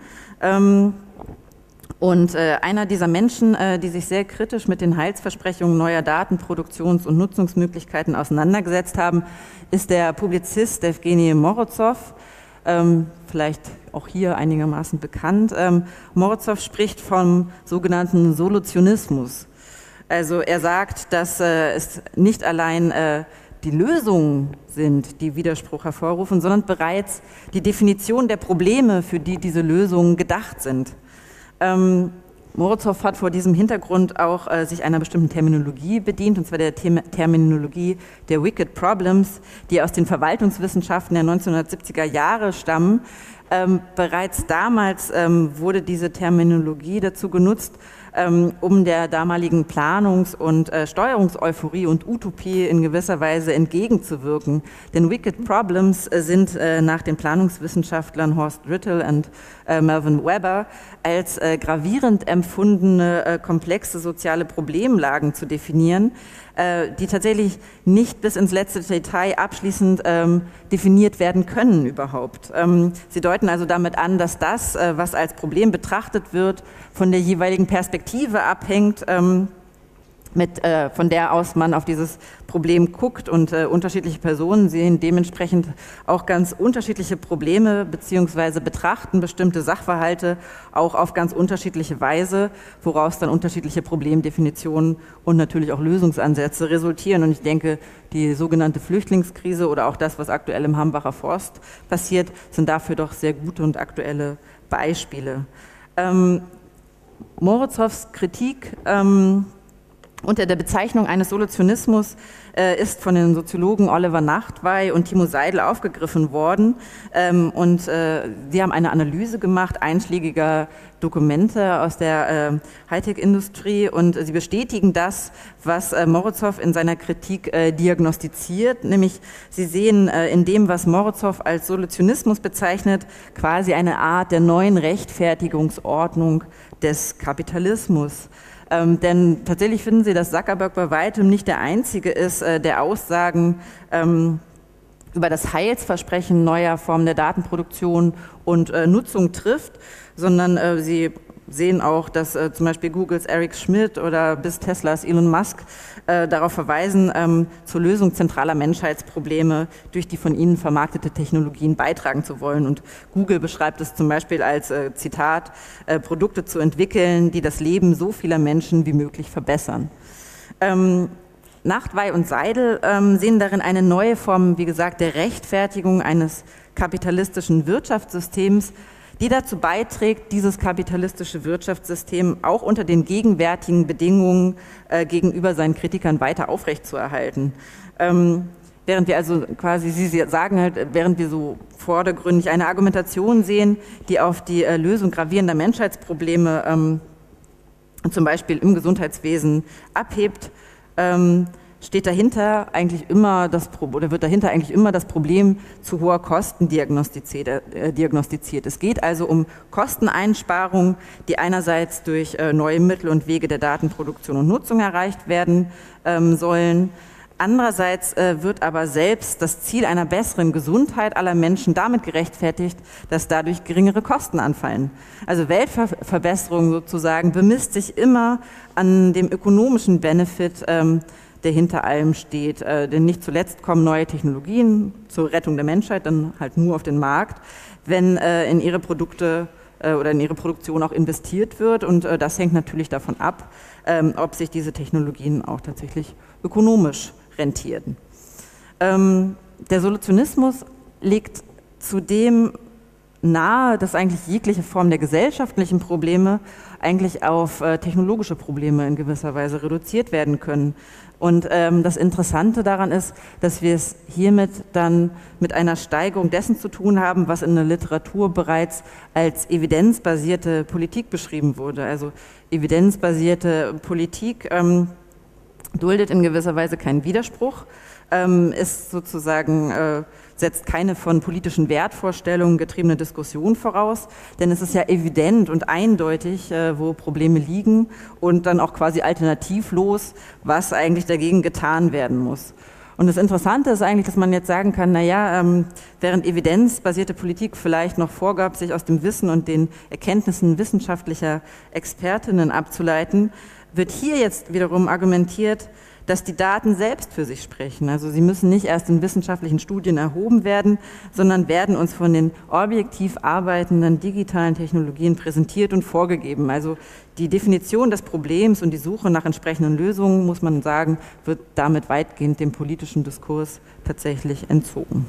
Und einer dieser Menschen, die sich sehr kritisch mit den Heilsversprechungen neuer Datenproduktions- und Nutzungsmöglichkeiten auseinandergesetzt haben, ist der Publizist Evgeny Morozov, vielleicht auch hier einigermaßen bekannt. Morozov spricht vom sogenannten Solutionismus. Also er sagt, dass es nicht allein die Lösungen sind, die Widerspruch hervorrufen, sondern bereits die Definition der Probleme, für die diese Lösungen gedacht sind. Morozov hat vor diesem Hintergrund auch sich einer bestimmten Terminologie bedient, und zwar der Terminologie der Wicked Problems, die aus den Verwaltungswissenschaften der 1970er Jahre stammen. Bereits damals wurde diese Terminologie dazu genutzt, um der damaligen Planungs- und Steuerungseuphorie und Utopie in gewisser Weise entgegenzuwirken. Denn Wicked Problems sind nach den Planungswissenschaftlern Horst Rittel und Melvin Webber als gravierend empfundene komplexe soziale Problemlagen zu definieren, die tatsächlich nicht bis ins letzte Detail abschließend definiert werden können überhaupt. Sie deuten also damit an, dass das, was als Problem betrachtet wird, von der jeweiligen Perspektive abhängt, von der aus man auf dieses Problem guckt, und unterschiedliche Personen sehen dementsprechend auch ganz unterschiedliche Probleme beziehungsweise betrachten bestimmte Sachverhalte auch auf ganz unterschiedliche Weise, woraus dann unterschiedliche Problemdefinitionen und natürlich auch Lösungsansätze resultieren. Und ich denke, die sogenannte Flüchtlingskrise oder auch das, was aktuell im Hambacher Forst passiert, sind dafür doch sehr gute und aktuelle Beispiele. Morozows Kritik unter der Bezeichnung eines Solutionismus ist von den Soziologen Oliver Nachtwey und Timo Seidel aufgegriffen worden. Sie haben eine Analyse gemacht, einschlägiger Dokumente aus der Hightech-Industrie, und sie bestätigen das, was Morozow in seiner Kritik diagnostiziert, nämlich sie sehen in dem, was Morozow als Solutionismus bezeichnet, quasi eine Art der neuen Rechtfertigungsordnung des Kapitalismus. Denn tatsächlich finden Sie, dass Zuckerberg bei weitem nicht der Einzige ist, der Aussagen über das Heilsversprechen neuer Formen der Datenproduktion und Nutzung trifft, sondern Sie sehen auch, dass zum Beispiel Googles Eric Schmidt oder bis Teslas Elon Musk darauf verweisen, zur Lösung zentraler Menschheitsprobleme durch die von ihnen vermarktete Technologien beitragen zu wollen. Und Google beschreibt es zum Beispiel als Zitat, Produkte zu entwickeln, die das Leben so vieler Menschen wie möglich verbessern. Nachtwey und Seidel sehen darin eine neue Form, wie gesagt, der Rechtfertigung eines kapitalistischen Wirtschaftssystems, die dazu beiträgt, dieses kapitalistische Wirtschaftssystem auch unter den gegenwärtigen Bedingungen gegenüber seinen Kritikern weiter aufrechtzuerhalten. Während wir also quasi, Sie sagen halt, während wir so vordergründig eine Argumentation sehen, die auf die Lösung gravierender Menschheitsprobleme zum Beispiel im Gesundheitswesen abhebt, steht dahinter eigentlich immer wird dahinter eigentlich immer das Problem zu hoher Kosten diagnostiziert. Es geht also um Kosteneinsparungen, die einerseits durch neue Mittel und Wege der Datenproduktion und Nutzung erreicht werden sollen. Andererseits wird aber selbst das Ziel einer besseren Gesundheit aller Menschen damit gerechtfertigt, dass dadurch geringere Kosten anfallen. Also Weltverbesserung sozusagen bemisst sich immer an dem ökonomischen Benefit, der hinter allem steht. Denn nicht zuletzt kommen neue Technologien zur Rettung der Menschheit dann halt nur auf den Markt, wenn in ihre Produkte oder in ihre Produktion auch investiert wird. Und das hängt natürlich davon ab, ob sich diese Technologien auch tatsächlich ökonomisch rentieren. Der Solutionismus legt zudem nahe, dass eigentlich jegliche Form der gesellschaftlichen Probleme eigentlich auf technologische Probleme in gewisser Weise reduziert werden können. Und das Interessante daran ist, dass wir es hiermit dann mit einer Steigerung dessen zu tun haben, was in der Literatur bereits als evidenzbasierte Politik beschrieben wurde. Also evidenzbasierte Politik duldet in gewisser Weise keinen Widerspruch, ist sozusagen, setzt keine von politischen Wertvorstellungen getriebene Diskussion voraus, denn es ist ja evident und eindeutig, wo Probleme liegen und dann auch quasi alternativlos, was eigentlich dagegen getan werden muss. Und das Interessante ist eigentlich, dass man jetzt sagen kann, naja, während evidenzbasierte Politik vielleicht noch vorgab, sich aus dem Wissen und den Erkenntnissen wissenschaftlicher Expertinnen abzuleiten, wird hier jetzt wiederum argumentiert, dass die Daten selbst für sich sprechen. Also sie müssen nicht erst in wissenschaftlichen Studien erhoben werden, sondern werden uns von den objektiv arbeitenden digitalen Technologien präsentiert und vorgegeben. Also die Definition des Problems und die Suche nach entsprechenden Lösungen, muss man sagen, wird damit weitgehend dem politischen Diskurs tatsächlich entzogen.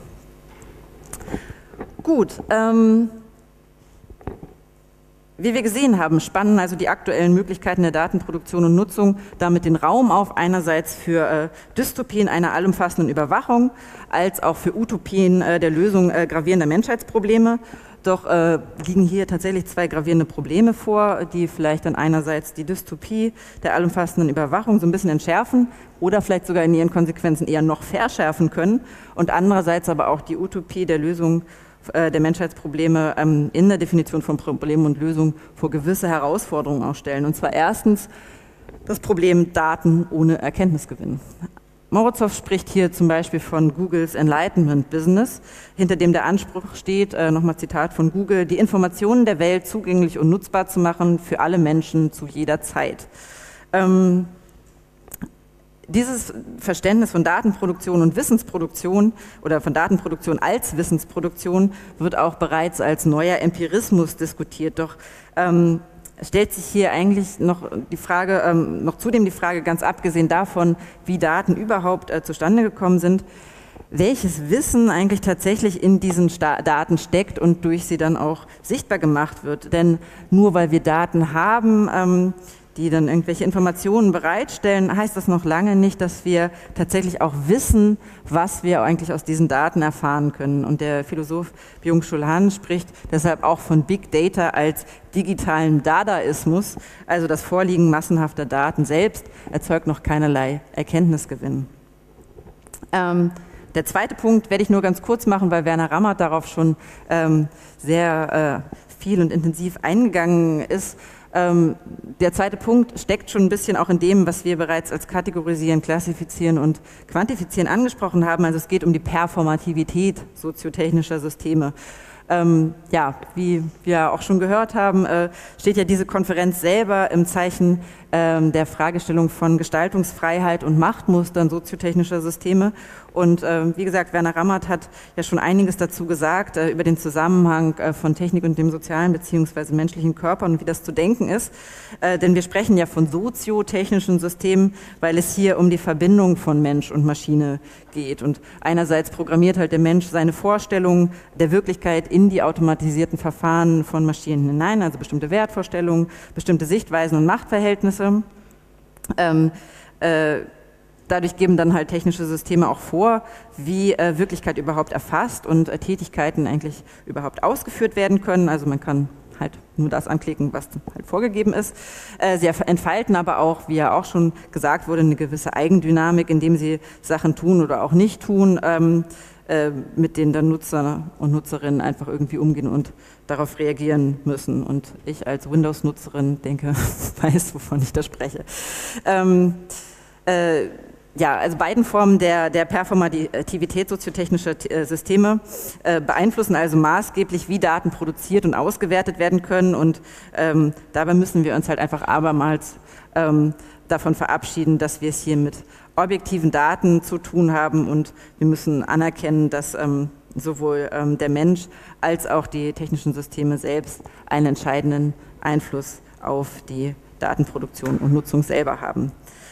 Gut, wie wir gesehen haben, spannen also die aktuellen Möglichkeiten der Datenproduktion und Nutzung damit den Raum auf, einerseits für Dystopien einer allumfassenden Überwachung, als auch für Utopien der Lösung gravierender Menschheitsprobleme. Doch liegen hier tatsächlich zwei gravierende Probleme vor, die vielleicht dann einerseits die Dystopie der allumfassenden Überwachung so ein bisschen entschärfen oder vielleicht sogar in ihren Konsequenzen eher noch verschärfen können und andererseits aber auch die Utopie der Lösung der Menschheitsprobleme in der Definition von Problemen und Lösungen vor gewisse Herausforderungen auch stellen. Und zwar erstens das Problem Daten ohne Erkenntnisgewinn. Morozow spricht hier zum Beispiel von Googles Enlightenment Business, hinter dem der Anspruch steht, nochmal Zitat von Google, die Informationen der Welt zugänglich und nutzbar zu machen für alle Menschen zu jeder Zeit. Dieses Verständnis von Datenproduktion und Wissensproduktion oder von Datenproduktion als Wissensproduktion wird auch bereits als neuer Empirismus diskutiert. Doch stellt sich hier eigentlich noch die Frage, noch zudem die Frage, ganz abgesehen davon, wie Daten überhaupt zustande gekommen sind, welches Wissen eigentlich tatsächlich in diesen Daten steckt und durch sie dann auch sichtbar gemacht wird. Denn nur weil wir Daten haben, die dann irgendwelche Informationen bereitstellen, heißt das noch lange nicht, dass wir tatsächlich auch wissen, was wir eigentlich aus diesen Daten erfahren können. Und der Philosoph Byung-Chul Han spricht deshalb auch von Big Data als digitalen Dadaismus, also das Vorliegen massenhafter Daten selbst erzeugt noch keinerlei Erkenntnisgewinn. Der zweite Punkt werde ich nur ganz kurz machen, weil Werner Rammert darauf schon sehr viel und intensiv eingegangen ist. Der zweite Punkt steckt schon ein bisschen auch in dem, was wir bereits als Kategorisieren, Klassifizieren und Quantifizieren angesprochen haben. Also es geht um die Performativität soziotechnischer Systeme. Ja, wie wir auch schon gehört haben, steht ja diese Konferenz selber im Zeichen der Fragestellung von Gestaltungsfreiheit und Machtmustern soziotechnischer Systeme. Und wie gesagt, Werner Rammert hat ja schon einiges dazu gesagt, über den Zusammenhang von Technik und dem sozialen bzw. menschlichen Körper und wie das zu denken ist. Denn wir sprechen ja von soziotechnischen Systemen, weil es hier um die Verbindung von Mensch und Maschine geht. Und einerseits programmiert halt der Mensch seine Vorstellungen der Wirklichkeit in die automatisierten Verfahren von Maschinen hinein, also bestimmte Wertvorstellungen, bestimmte Sichtweisen und Machtverhältnisse. Dadurch geben dann halt technische Systeme auch vor, wie Wirklichkeit überhaupt erfasst und Tätigkeiten eigentlich überhaupt ausgeführt werden können. Also man kann halt nur das anklicken, was halt vorgegeben ist. Sie entfalten aber auch, wie ja auch schon gesagt wurde, eine gewisse Eigendynamik, indem sie Sachen tun oder auch nicht tun, mit denen dann Nutzer und Nutzerinnen einfach irgendwie umgehen und darauf reagieren müssen. Und ich als Windows-Nutzerin denke, weiß, wovon ich da spreche. Ja, also beiden Formen der Performativität soziotechnischer Systeme beeinflussen also maßgeblich, wie Daten produziert und ausgewertet werden können. Und dabei müssen wir uns halt einfach abermals davon verabschieden, dass wir es hier mit objektiven Daten zu tun haben, und wir müssen anerkennen, dass sowohl der Mensch als auch die technischen Systeme selbst einen entscheidenden Einfluss auf die Datenproduktion und Nutzung selber haben.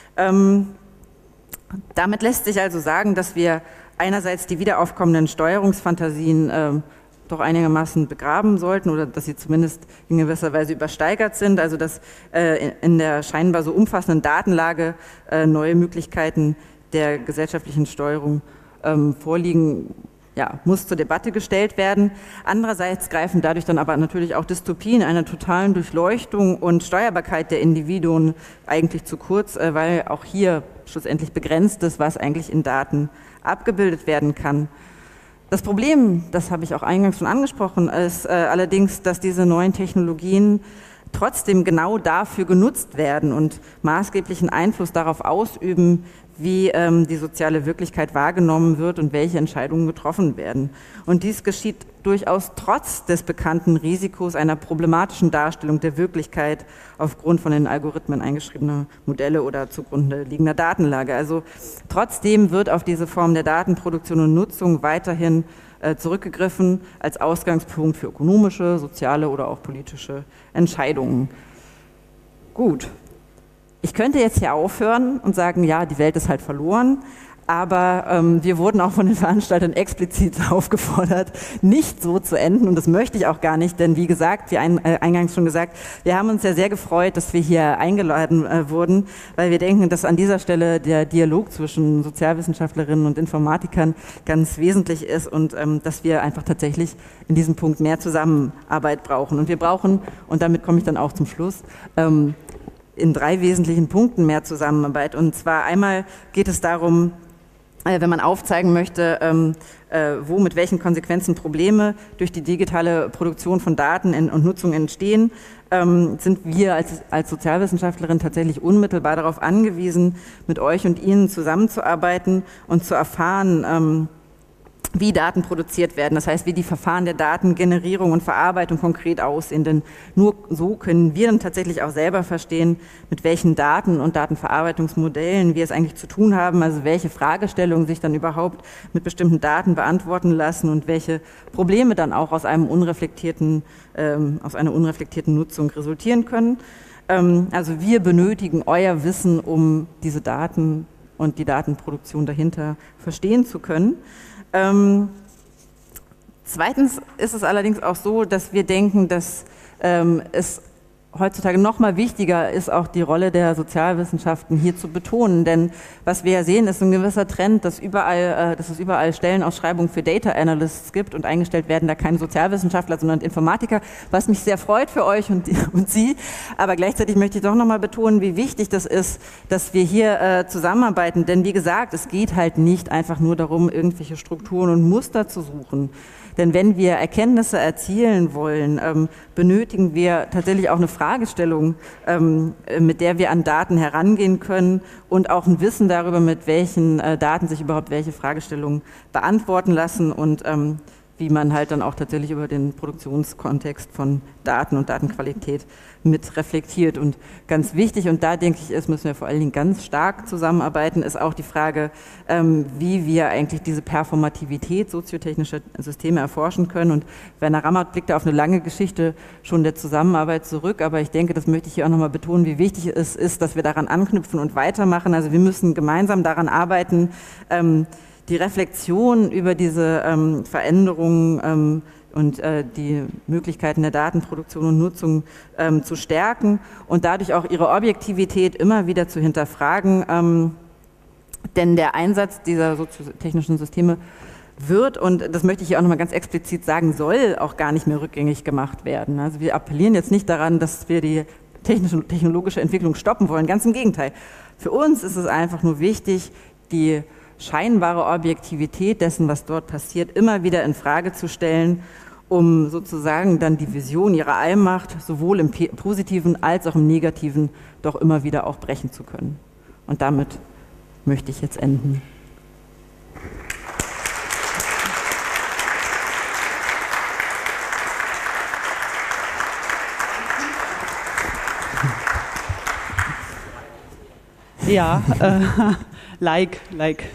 Damit lässt sich also sagen, dass wir einerseits die wiederaufkommenden Steuerungsfantasien doch einigermaßen begraben sollten oder dass sie zumindest in gewisser Weise übersteigert sind, also dass in der scheinbar so umfassenden Datenlage neue Möglichkeiten der gesellschaftlichen Steuerung vorliegen, ja, muss zur Debatte gestellt werden. Andererseits greifen dadurch dann aber natürlich auch Dystopien einer totalen Durchleuchtung und Steuerbarkeit der Individuen eigentlich zu kurz, weil auch hier schlussendlich begrenzt ist, was eigentlich in Daten abgebildet werden kann. Das Problem, das habe ich auch eingangs schon angesprochen, ist allerdings, dass diese neuen Technologien trotzdem genau dafür genutzt werden und maßgeblichen Einfluss darauf ausüben, wie die soziale Wirklichkeit wahrgenommen wird und welche Entscheidungen getroffen werden. Und dies geschieht durchaus trotz des bekannten Risikos einer problematischen Darstellung der Wirklichkeit aufgrund von den Algorithmen eingeschriebener Modelle oder zugrunde liegender Datenlage. Also trotzdem wird auf diese Form der Datenproduktion und Nutzung weiterhin zurückgegriffen als Ausgangspunkt für ökonomische, soziale oder auch politische Entscheidungen. Gut. Ich könnte jetzt hier aufhören und sagen, ja, die Welt ist halt verloren, aber wir wurden auch von den Veranstaltern explizit aufgefordert, nicht so zu enden, und das möchte ich auch gar nicht, denn wie gesagt, wie eingangs schon gesagt, wir haben uns ja sehr gefreut, dass wir hier eingeladen wurden, weil wir denken, dass an dieser Stelle der Dialog zwischen Sozialwissenschaftlerinnen und Informatikern ganz wesentlich ist und dass wir einfach tatsächlich in diesem Punkt mehr Zusammenarbeit brauchen. Und wir brauchen, und damit komme ich dann auch zum Schluss, in 3 wesentlichen Punkten mehr Zusammenarbeit. Und zwar einmal geht es darum, wenn man aufzeigen möchte, wo mit welchen Konsequenzen Probleme durch die digitale Produktion von Daten und Nutzung entstehen, sind wir als Sozialwissenschaftlerin tatsächlich unmittelbar darauf angewiesen, mit euch und Ihnen zusammenzuarbeiten und zu erfahren, wie Daten produziert werden, das heißt, wie die Verfahren der Datengenerierung und Verarbeitung konkret aussehen. Denn nur so können wir dann tatsächlich auch selber verstehen, mit welchen Daten und Datenverarbeitungsmodellen wir es eigentlich zu tun haben, also welche Fragestellungen sich dann überhaupt mit bestimmten Daten beantworten lassen und welche Probleme dann auch aus einer unreflektierten Nutzung resultieren können. Also wir benötigen euer Wissen, um diese Daten und die Datenproduktion dahinter verstehen zu können. Zweitens ist es allerdings auch so, dass wir denken, dass es heutzutage noch mal wichtiger ist, auch die Rolle der Sozialwissenschaften hier zu betonen. Denn was wir ja sehen, ist ein gewisser Trend, dass es überall Stellenausschreibungen für Data Analysts gibt und eingestellt werden da keine Sozialwissenschaftler, sondern Informatiker, was mich sehr freut für euch und Sie. Aber gleichzeitig möchte ich doch noch mal betonen, wie wichtig das ist, dass wir hier zusammenarbeiten. Denn wie gesagt, es geht halt nicht einfach nur darum, irgendwelche Strukturen und Muster zu suchen. Denn wenn wir Erkenntnisse erzielen wollen, benötigen wir tatsächlich auch eine Fragestellung, mit der wir an Daten herangehen können und auch ein Wissen darüber, mit welchen Daten sich überhaupt welche Fragestellungen beantworten lassen und wie man halt dann auch tatsächlich über den Produktionskontext von Daten und Datenqualität mit reflektiert. Und ganz wichtig, und da denke ich, müssen wir vor allen Dingen ganz stark zusammenarbeiten, ist auch die Frage, wie wir eigentlich diese Performativität soziotechnischer Systeme erforschen können. Und Werner Rammert blickt da auf eine lange Geschichte schon der Zusammenarbeit zurück, aber ich denke, das möchte ich hier auch nochmal betonen, wie wichtig es ist, dass wir daran anknüpfen und weitermachen. Also wir müssen gemeinsam daran arbeiten, die Reflexion über diese Veränderungen und die Möglichkeiten der Datenproduktion und Nutzung zu stärken und dadurch auch ihre Objektivität immer wieder zu hinterfragen. Denn der Einsatz dieser soziotechnischen Systeme wird, und das möchte ich hier auch nochmal ganz explizit sagen, soll auch gar nicht mehr rückgängig gemacht werden. Also wir appellieren jetzt nicht daran, dass wir die technologische Entwicklung stoppen wollen, ganz im Gegenteil. Für uns ist es einfach nur wichtig, die scheinbare Objektivität dessen, was dort passiert, immer wieder in Frage zu stellen, um sozusagen dann die Vision ihrer Allmacht sowohl im Positiven als auch im Negativen doch immer wieder auch brechen zu können. Und damit möchte ich jetzt enden. Ja, like.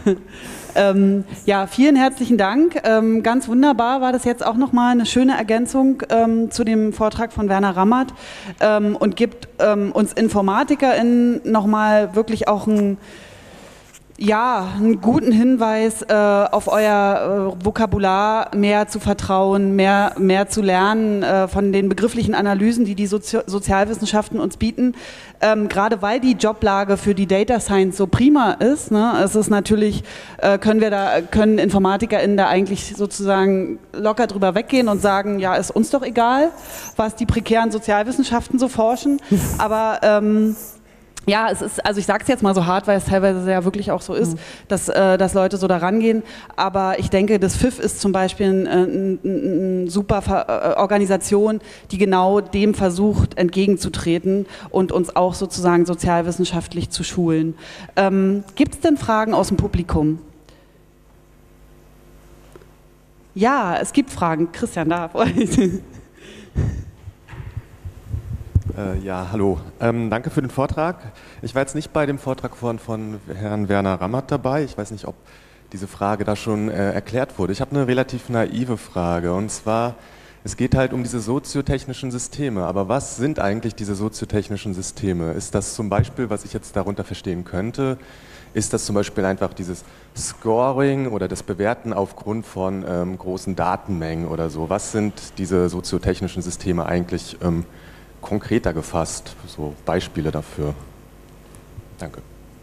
Ja, vielen herzlichen Dank. Ganz wunderbar war das jetzt auch nochmal eine schöne Ergänzung zu dem Vortrag von Werner Rammert und gibt uns InformatikerInnen nochmal wirklich auch einen guten Hinweis auf euer Vokabular, mehr zu vertrauen, mehr zu lernen von den begrifflichen Analysen, die die Sozialwissenschaften uns bieten. Gerade weil die Joblage für die Data Science so prima ist, ne, es ist natürlich, können InformatikerInnen da eigentlich sozusagen locker drüber weggehen und sagen, ja, ist uns doch egal, was die prekären Sozialwissenschaften so forschen, aber ja, es ist, also ich sage es jetzt mal so hart, weil es teilweise ja wirklich auch so ist, dass Leute so da rangehen. Aber ich denke, das FIF ist zum Beispiel eine super Organisation, die genau dem versucht, entgegenzutreten und uns auch sozusagen sozialwissenschaftlich zu schulen. Gibt es denn Fragen aus dem Publikum? Ja, es gibt Fragen. Christian, da. Ja, hallo. Danke für den Vortrag. Ich war jetzt nicht bei dem Vortrag von Herrn Werner Rammert dabei. Ich weiß nicht, ob diese Frage da schon erklärt wurde. Ich habe eine relativ naive Frage, und zwar, es geht halt um diese soziotechnischen Systeme. Aber was sind eigentlich diese soziotechnischen Systeme? Ist das zum Beispiel, was ich jetzt darunter verstehen könnte, ist das zum Beispiel einfach dieses Scoring oder das Bewerten aufgrund von großen Datenmengen oder so? Was sind diese soziotechnischen Systeme eigentlich konkreter gefasst, so Beispiele dafür? Danke.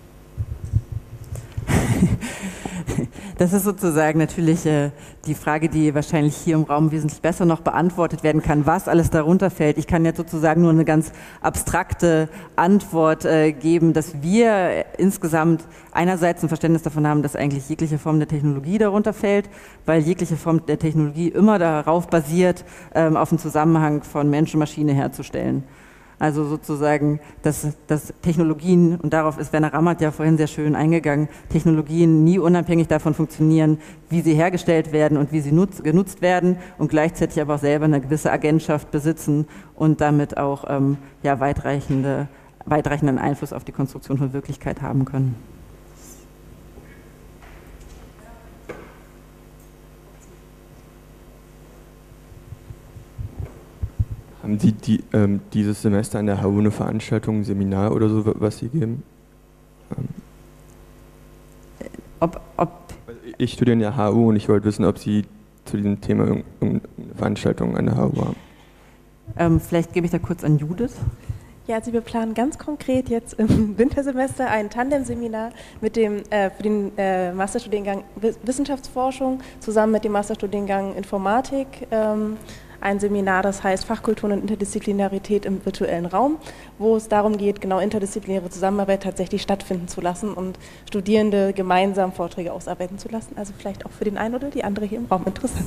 Das ist sozusagen natürlich die Frage, die wahrscheinlich hier im Raum wesentlich besser noch beantwortet werden kann, was alles darunter fällt. Ich kann jetzt sozusagen nur eine ganz abstrakte Antwort geben, dass wir insgesamt einerseits ein Verständnis davon haben, dass eigentlich jegliche Form der Technologie darunter fällt, weil jegliche Form der Technologie immer darauf basiert, auf einen Zusammenhang von Mensch und Maschine herzustellen. Also sozusagen, dass Technologien, und darauf ist Werner Rammert ja vorhin sehr schön eingegangen, Technologien nie unabhängig davon funktionieren, wie sie hergestellt werden und wie sie genutzt werden und gleichzeitig aber auch selber eine gewisse Agentschaft besitzen und damit auch weitreichenden Einfluss auf die Konstruktion von Wirklichkeit haben können. Haben Sie dieses Semester an der HU eine Veranstaltung, ein Seminar oder so, was Sie geben? Ich studiere in der HU und ich wollte wissen, ob Sie zu diesem Thema irgendeine Veranstaltung an der HU haben. Vielleicht gebe ich da kurz an Judith. Ja, also wir planen ganz konkret jetzt im Wintersemester ein Tandem-Seminar mit dem, für den Masterstudiengang Wissenschaftsforschung zusammen mit dem Masterstudiengang Informatik. Ein Seminar, das heißt Fachkulturen und Interdisziplinarität im virtuellen Raum, wo es darum geht, genau interdisziplinäre Zusammenarbeit tatsächlich stattfinden zu lassen und Studierende gemeinsam Vorträge ausarbeiten zu lassen. Also vielleicht auch für den einen oder die andere hier im Raum interessant.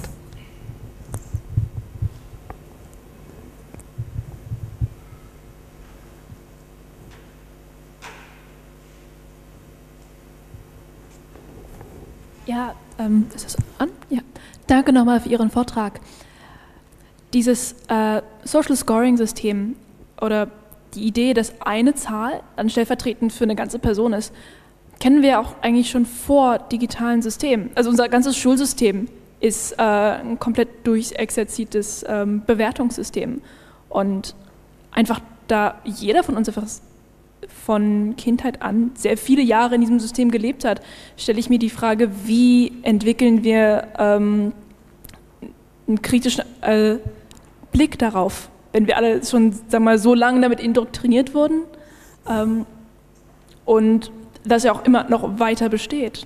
Ja, ist das an? Ja. Danke nochmal für Ihren Vortrag. Dieses Social Scoring System oder die Idee, dass eine Zahl dann stellvertretend für eine ganze Person ist, kennen wir auch eigentlich schon vor digitalen Systemen. Also unser ganzes Schulsystem ist ein komplett durchexerzites Bewertungssystem. Und einfach da jeder von uns einfach von Kindheit an sehr viele Jahre in diesem System gelebt hat, stelle ich mir die Frage, wie entwickeln wir einen kritischen Blick darauf, wenn wir alle schon, sagen wir mal, so lange damit indoktriniert wurden und das ja auch immer noch weiter besteht.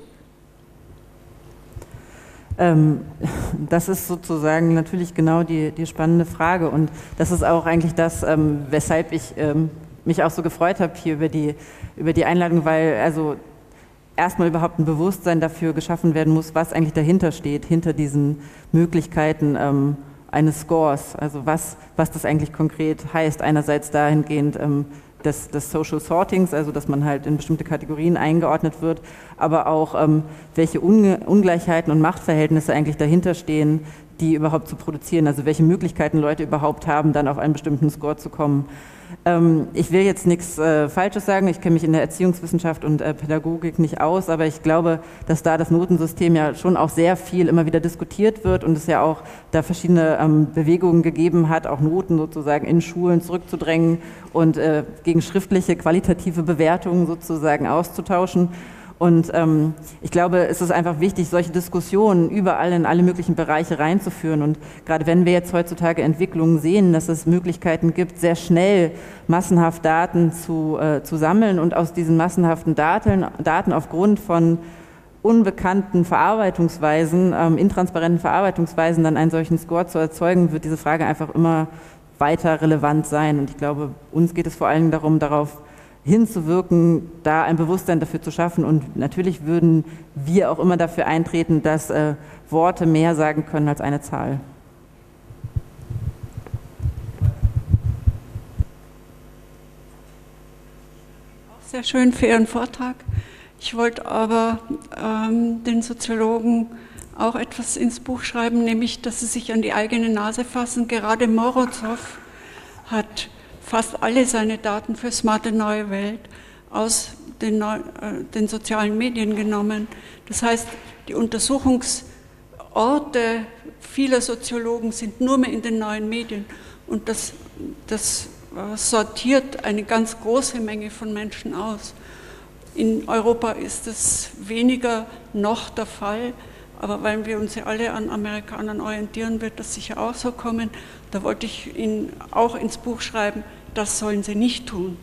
Das ist sozusagen natürlich genau die spannende Frage und das ist auch eigentlich das, weshalb ich mich auch so gefreut habe hier über die Einladung, weil also erstmal überhaupt ein Bewusstsein dafür geschaffen werden muss, was eigentlich dahinter steht, hinter diesen Möglichkeiten eines Scores, also was das eigentlich konkret heißt. Einerseits dahingehend des Social Sortings, also dass man halt in bestimmte Kategorien eingeordnet wird, aber auch welche Ungleichheiten und Machtverhältnisse eigentlich dahinter stehen, die überhaupt zu produzieren, also welche Möglichkeiten Leute überhaupt haben, dann auf einen bestimmten Score zu kommen. Ich will jetzt nichts Falsches sagen, ich kenne mich in der Erziehungswissenschaft und Pädagogik nicht aus, aber ich glaube, dass da das Notensystem ja schon auch sehr viel immer wieder diskutiert wird und es ja auch da verschiedene Bewegungen gegeben hat, auch Noten sozusagen in Schulen zurückzudrängen und gegen schriftliche, qualitative Bewertungen sozusagen auszutauschen. Und ich glaube, es ist einfach wichtig, solche Diskussionen überall in alle möglichen Bereiche reinzuführen. Und gerade wenn wir jetzt heutzutage Entwicklungen sehen, dass es Möglichkeiten gibt, sehr schnell massenhaft Daten zu sammeln und aus diesen massenhaften Daten aufgrund von unbekannten Verarbeitungsweisen, intransparenten Verarbeitungsweisen dann einen solchen Score zu erzeugen, wird diese Frage einfach immer weiter relevant sein. Und ich glaube, uns geht es vor allem darum, darauf hinzuwirken, da ein Bewusstsein dafür zu schaffen. Und natürlich würden wir auch immer dafür eintreten, dass Worte mehr sagen können als eine Zahl. Sehr schön für Ihren Vortrag. Ich wollte aber den Soziologen auch etwas ins Buch schreiben, nämlich, dass sie sich an die eigene Nase fassen. Gerade Morozov hat fast alle seine Daten für Smarte Neue Welt aus den sozialen Medien genommen. Das heißt, die Untersuchungsorte vieler Soziologen sind nur mehr in den neuen Medien. Und das sortiert eine ganz große Menge von Menschen aus. In Europa ist es weniger noch der Fall, aber weil wir uns ja alle an Amerikanern orientieren, wird das sicher auch so kommen. Da wollte ich Ihnen auch ins Buch schreiben, das sollen Sie nicht tun.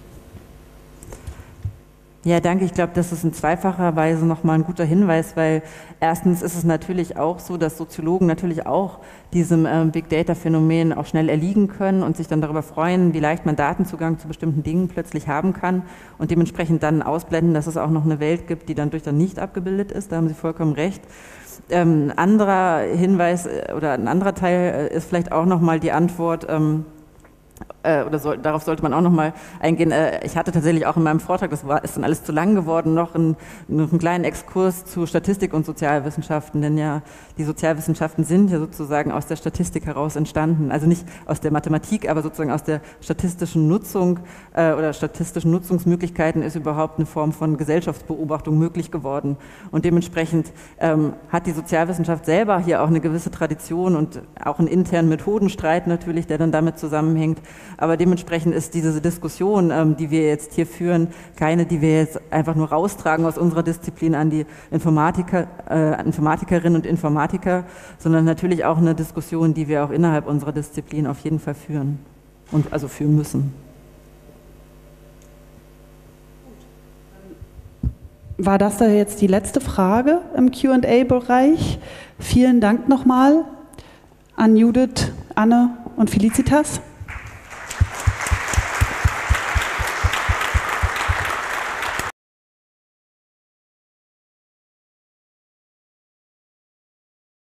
Ja, danke. Ich glaube, das ist in zweifacher Weise nochmal ein guter Hinweis, weil erstens ist es natürlich auch so, dass Soziologen natürlich auch diesem Big Data-Phänomen auch schnell erliegen können und sich dann darüber freuen, wie leicht man Datenzugang zu bestimmten Dingen plötzlich haben kann und dementsprechend dann ausblenden, dass es auch noch eine Welt gibt, die dann durch dann nicht abgebildet ist. Da haben Sie vollkommen recht. Ein anderer Hinweis oder ein anderer Teil ist vielleicht auch nochmal die Antwort darauf sollte man auch nochmal eingehen. Ich hatte tatsächlich auch in meinem Vortrag, ist dann alles zu lang geworden, noch einen kleinen Exkurs zu Statistik und Sozialwissenschaften, denn ja, die Sozialwissenschaften sind ja sozusagen aus der Statistik heraus entstanden, also nicht aus der Mathematik, aber sozusagen aus der statistischen Nutzung oder statistischen Nutzungsmöglichkeiten ist überhaupt eine Form von Gesellschaftsbeobachtung möglich geworden. Und dementsprechend hat die Sozialwissenschaft selber hier auch eine gewisse Tradition und auch einen internen Methodenstreit natürlich, der dann damit zusammenhängt. Aber dementsprechend ist diese Diskussion, die wir jetzt hier führen, keine, die wir jetzt einfach nur raustragen aus unserer Disziplin an die Informatikerinnen und Informatiker, sondern natürlich auch eine Diskussion, die wir auch innerhalb unserer Disziplin auf jeden Fall führen und also führen müssen. War das da jetzt die letzte Frage im Q&A-Bereich? Vielen Dank nochmal an Judith, Anne und Felicitas.